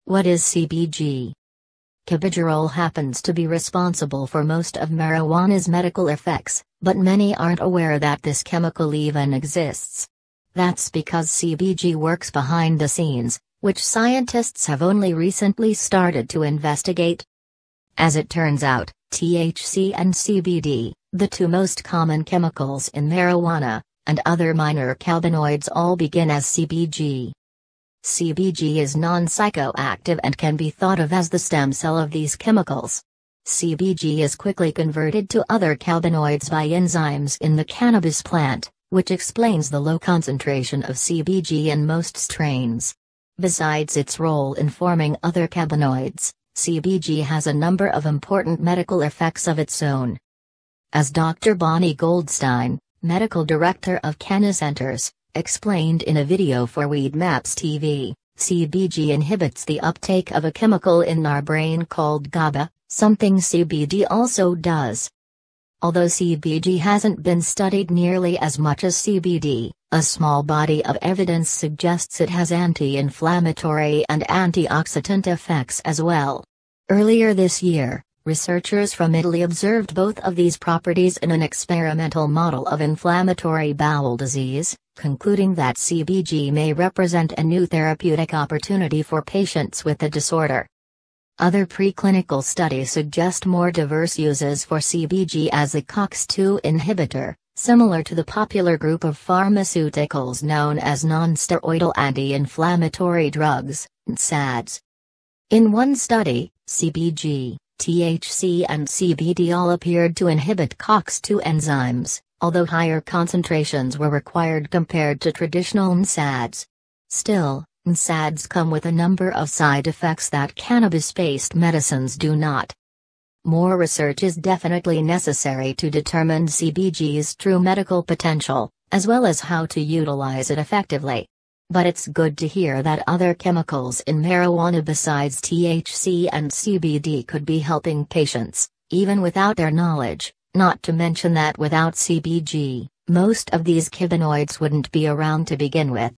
What is CBG? Cannabigerol happens to be responsible for most of marijuana's medical effects, but many aren't aware that this chemical even exists. That's because CBG works behind the scenes, which scientists have only recently started to investigate. As it turns out, THC and CBD, the two most common chemicals in marijuana, and other minor cannabinoids all begin as CBG. CBG is non-psychoactive and can be thought of as the stem cell of these chemicals. CBG is quickly converted to other cannabinoids by enzymes in the cannabis plant, which explains the low concentration of CBG in most strains. Besides its role in forming other cannabinoids, CBG has a number of important medical effects of its own. As Dr. Bonnie Goldstein, medical director of Canna Centers, explained in a video for Weedmaps TV, CBG inhibits the uptake of a chemical in our brain called GABA, something CBD also does. Although CBG hasn't been studied nearly as much as CBD, a small body of evidence suggests it has anti-inflammatory and antioxidant effects as well. Earlier this year, researchers from Italy observed both of these properties in an experimental model of inflammatory bowel disease, concluding that CBG may represent a new therapeutic opportunity for patients with the disorder. Other preclinical studies suggest more diverse uses for CBG as a COX-2 inhibitor, similar to the popular group of pharmaceuticals known as non-steroidal anti-inflammatory drugs, NSAIDs. In one study, CBG, THC and CBD all appeared to inhibit COX-2 enzymes, although higher concentrations were required compared to traditional NSAIDs. Still, NSAIDs come with a number of side effects that cannabis-based medicines do not. More research is definitely necessary to determine CBG's true medical potential, as well as how to utilize it effectively. But it's good to hear that other chemicals in marijuana besides THC and CBD could be helping patients, even without their knowledge, not to mention that without CBG, most of these cannabinoids wouldn't be around to begin with.